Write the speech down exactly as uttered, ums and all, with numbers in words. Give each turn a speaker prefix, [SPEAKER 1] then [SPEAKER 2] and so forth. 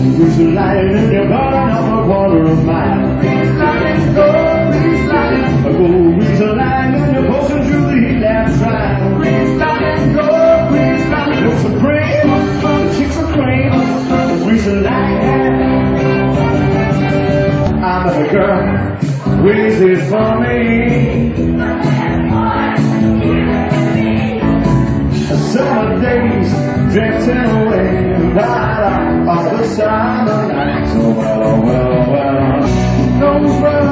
[SPEAKER 1] With the light in your garden of a quarter of a mile. Please let it go, please let it go. Go with the light in your potion through the heat lamp trial. Please let it go, please let it go. Some cream, the chicks are cream. With the light. I'm a girl, with it for me. Summer days drifting away right off the side of the night. So well, oh well, oh well, no well.